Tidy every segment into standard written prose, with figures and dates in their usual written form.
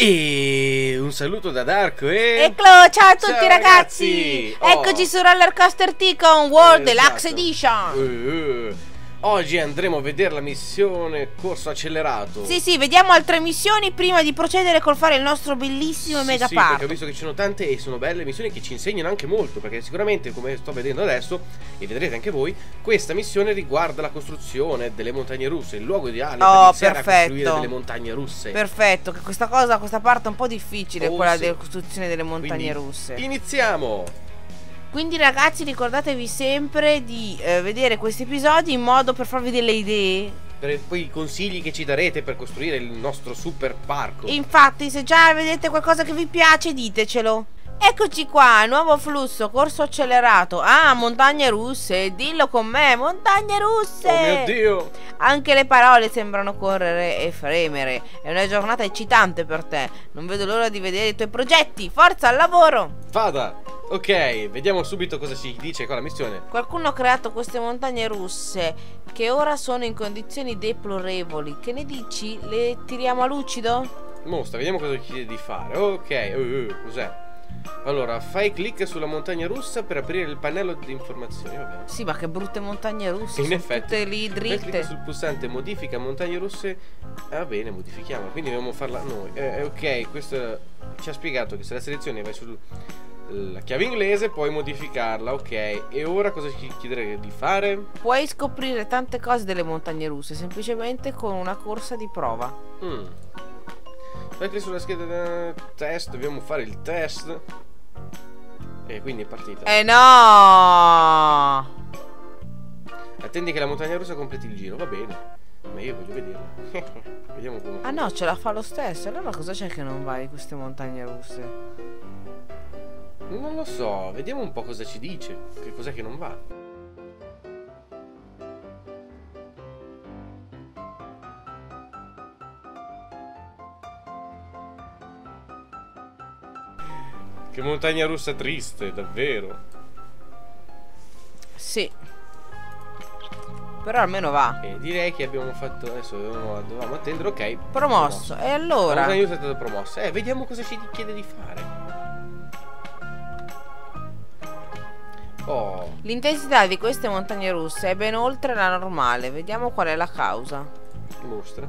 E un saluto da Darko Eccolo, ciao a tutti ciao, ragazzi! Eccoci su Roller Coaster Tycoon World Deluxe Edition. Oggi andremo a vedere la missione corso accelerato. Sì, vediamo altre missioni prima di procedere col fare il nostro bellissimo mega Sì, park. perché ho visto che ci sono tante e sono belle missioni che ci insegnano anche molto. Perché sicuramente, come sto vedendo adesso, e vedrete anche voi, questa missione riguarda la costruzione delle montagne russe. Il luogo ideale per iniziare a costruire delle montagne russe. Perfetto, che questa parte è un po' difficile, quella della costruzione delle montagne russe. Iniziamo! Quindi ragazzi, ricordatevi sempre di vedere questi episodi in modo per farvi delle idee, per poi i consigli che ci darete per costruire il nostro super parco. Infatti, se già vedete qualcosa che vi piace, ditecelo. Eccoci qua, nuovo flusso, corso accelerato. Ah, montagne russe, dillo con me, montagne russe. Oh mio Dio. Anche le parole sembrano correre e fremere. È una giornata eccitante per te. Non vedo l'ora di vedere i tuoi progetti. Forza al lavoro. Vada. Ok, vediamo subito cosa ci dice qua la missione. Qualcuno ha creato queste montagne russe che ora sono in condizioni deplorevoli. Che ne dici? Le tiriamo a lucido? Mostra, vediamo cosa ci chiede di fare. Ok, cos'è? Allora, fai clic sulla montagna russa per aprire il pannello di informazioni. Va bene. Sì, ma che brutte montagne russe. In sono effetti, tutte lì dritte. fai clic sul pulsante modifica montagne russe. Va bene, modifichiamo. Quindi dobbiamo farla noi. Ok, questo ci ha spiegato che se la selezioni vai sulla chiave inglese puoi modificarla. Ok, e ora cosa ci chiederei di fare? Puoi scoprire tante cose delle montagne russe semplicemente con una corsa di prova. Fai clic sulla scheda test, dobbiamo fare il test. E quindi è partita. No! Attendi che la montagna russa completi il giro, va bene. Ma io voglio vederla. Vediamo come. Ah no, ce la fa lo stesso. Allora cosa c'è che non va di queste montagne russe? Non lo so, vediamo un po' cosa ci dice. Che cos'è che non va. Che montagna russa triste, davvero. Sì. Però almeno va. Direi che abbiamo fatto. Adesso dovevamo attendere, ok. Promosso. E allora? La montagna russa è stata promossa. Vediamo cosa ci chiede di fare. Oh. L'intensità di queste montagne russe è ben oltre la normale. Vediamo qual è la causa. Mostra.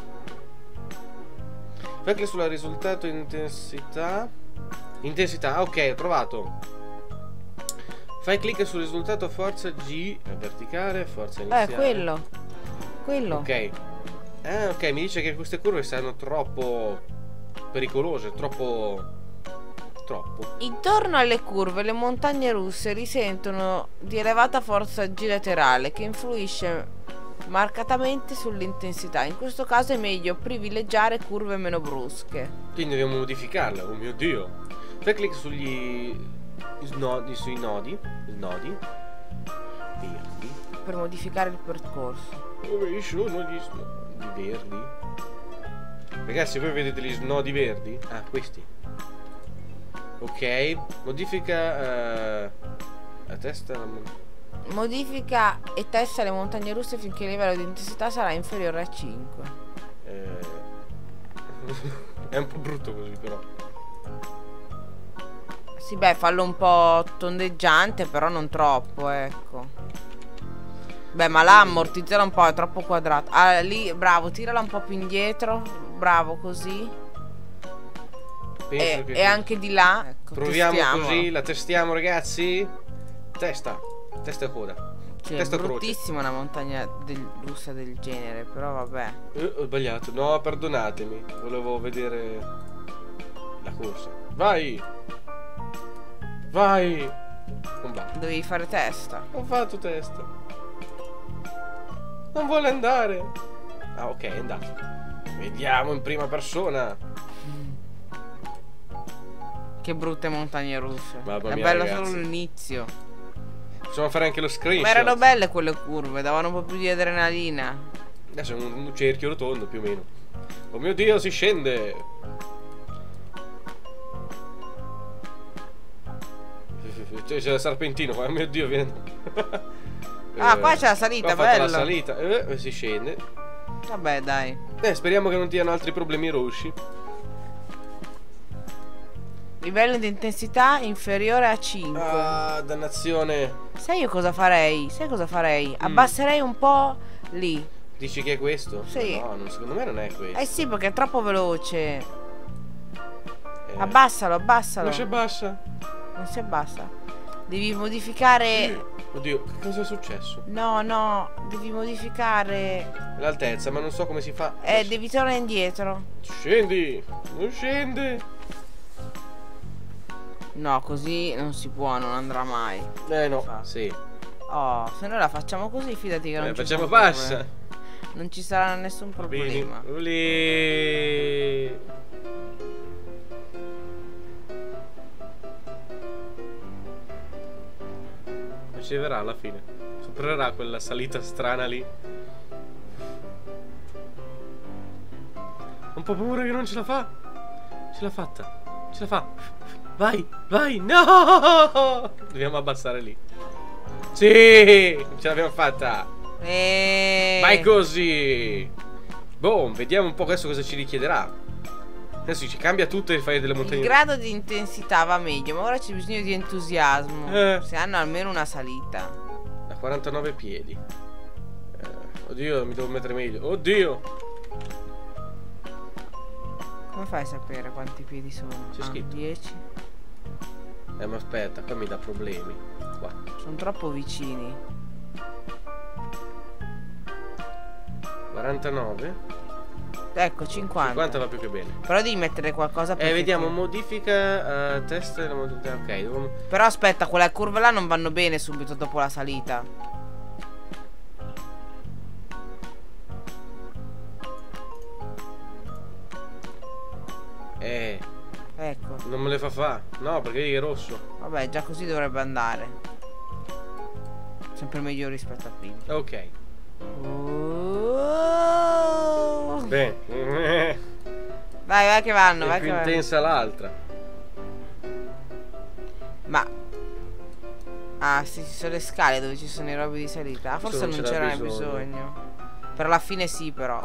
Fai clic sulla risultato intensità. Intensità, ok, ho trovato. Fai clic sul risultato forza G verticale, forza iniziale. Quello. Ok. Ok, mi dice che queste curve saranno troppo pericolose, troppo. Intorno alle curve le montagne russe risentono di elevata forza G laterale che influisce marcatamente sull'intensità. In questo caso è meglio privilegiare curve meno brusche. Quindi dobbiamo modificarla, oh mio Dio. Fai clic sui nodi verdi per modificare il percorso. Dove sono gli snodi verdi? Ragazzi, voi vedete gli snodi verdi? Ah, questi. Ok, modifica la testa. Modifica e testa le montagne russe finché il livello di intensità sarà inferiore a 5. È un po' brutto così, però. Sì, beh, fallo un po' tondeggiante, però non troppo, ecco. Beh, ma là ammortizzala un po', è troppo quadrato. Ah, lì, bravo, tirala un po' più indietro. Bravo, così. E anche di là, ecco. Proviamo così, la testiamo, ragazzi. Testa e coda. Cioè, è bruttissima una montagna russa del genere, però vabbè. Ho sbagliato, no, perdonatemi. Volevo vedere la corsa. Vai! Non va. Dovevi fare testa. Ho fatto testa. Non vuole andare. Ah, ok, è andato. Vediamo in prima persona. Che brutte montagne russe. Mamma è mia, bello ragazzi. solo l'inizio. Possiamo fare anche lo screenshot. Ma erano belle quelle curve, davano un po' più di adrenalina. Adesso è un cerchio rotondo più o meno. Oh mio Dio, si scende. C'è il serpentino qua, oh mio Dio, viene. Ah, qua c'è la salita, qua ha fatto bello. la salita, si scende. Vabbè, dai. Speriamo che non diano altri problemi rossi. Livello di intensità inferiore a 5. Ah, dannazione. Sai io cosa farei? Sai cosa farei? Abbasserei un po' lì. Dici che è questo? Sì. No, secondo me non è questo. Eh sì, perché è troppo veloce. Abbassalo, abbassalo. Non si abbassa. Non si abbassa. Devi modificare. Oddio, che cosa è successo? No, no, devi modificare. L'altezza, ma non so come si fa. Devi tornare indietro. Scendi! Non scende! No, così non si può, non andrà mai. No, sì. Oh, se noi la facciamo così, fidati che non ci facciamo sarà passa. Non ci sarà nessun problema. Lì. Riceverà alla fine. Supererà quella salita strana lì. Un po' paura che non ce la fa. Ce l'ha fatta. Ce la fa. Vai, vai, no! Dobbiamo abbassare lì. Sì, ce l'abbiamo fatta. Vai così. Boh, vediamo un po' adesso cosa ci richiederà. Adesso ci cambia tutto e fai delle montagne. Il grado di intensità va meglio, ma ora c'è bisogno di entusiasmo. Se hanno almeno una salita. Da 49 piedi. Oddio, mi devo mettere meglio. Oddio. Come fai a sapere quanti piedi sono? C'è scritto 10. Ma aspetta, qua mi dà problemi. Qua. Sono troppo vicini. 49. Ecco, 50. 50 va più che bene. Però devi mettere qualcosa per vediamo, modifica test. Ok, Però aspetta, quelle curve là non vanno bene subito dopo la salita. Ecco. Non me le fa fa. No, perché lì è rosso. Vabbè, già così dovrebbe andare. Sempre meglio rispetto a prima. Ok. Bene. Vai che vanno, vai più che vanno. intensa l'altra. Ma sì, ci sono le scale dove ci sono i robi di salita. Forse non c'era bisogno. Per la fine sì, però.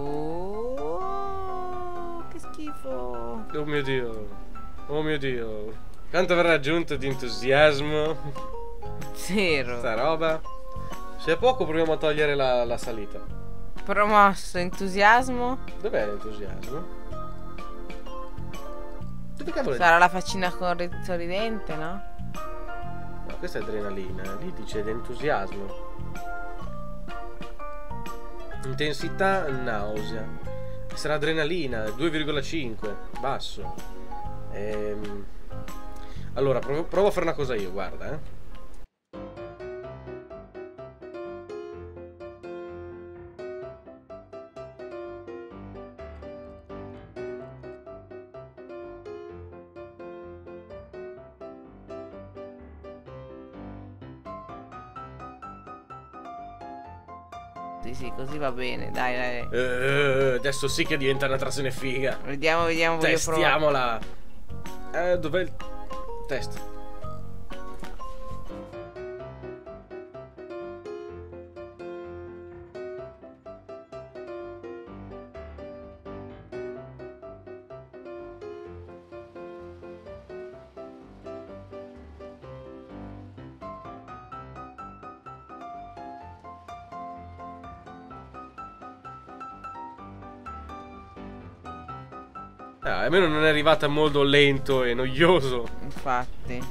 Che schifo. Oh mio Dio. Oh mio Dio. Quanto avrà raggiunto di entusiasmo? Zero. Sta roba. Se è poco proviamo a togliere la salita. Promosso entusiasmo. Dov'è l'entusiasmo? Dove cavolo è? Sarà la faccina sorridente, no? No, questa è adrenalina. Lì dice entusiasmo. Intensità nausea. Sarà adrenalina 2,5. Basso. Allora provo a fare una cosa io, guarda Sì, così va bene, dai. Adesso sì che diventa una trazione figa. Vediamo, testiamola. Dov'è il test? Almeno non è arrivata molto lento e noioso. Infatti.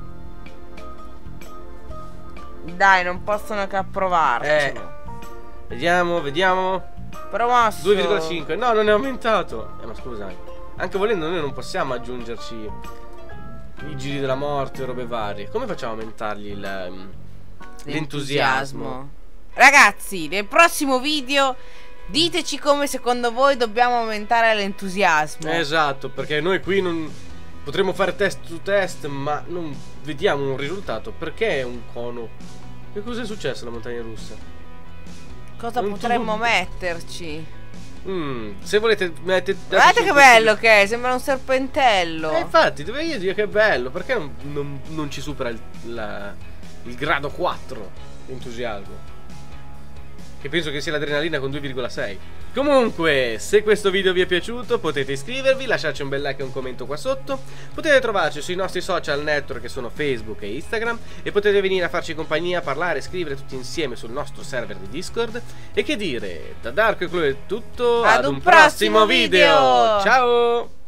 Dai, non possono che approvarcelo. Vediamo. Promosso 2,5. No, non è aumentato. Ma scusa, anche volendo noi non possiamo aggiungerci i giri della morte e robe varie. Come facciamo a aumentargli l'entusiasmo? Ragazzi, nel prossimo video diteci come secondo voi dobbiamo aumentare l'entusiasmo. Esatto, perché noi qui non potremmo fare test su test, ma non vediamo un risultato. Perché è un cono? Che cosa è successo alla montagna russa? Cosa potremmo metterci? Se volete guardate che bello che è, sembra un serpentello. Infatti, dovevo io dire che è bello. Perché non ci supera il grado 4 di entusiasmo? che penso che sia l'adrenalina con 2,6. Comunque, se questo video vi è piaciuto potete iscrivervi, lasciarci un bel like e un commento qua sotto. Potete trovarci sui nostri social network che sono Facebook e Instagram, e potete venire a farci compagnia, parlare, scrivere tutti insieme sul nostro server di Discord. E che dire, da Dark Chloe è tutto, ad un prossimo video. Ciao!